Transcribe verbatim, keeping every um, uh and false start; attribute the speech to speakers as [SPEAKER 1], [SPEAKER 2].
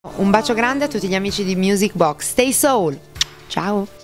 [SPEAKER 1] Un bacio grande a tutti gli amici di Music Box. Stay Soul. Ciao.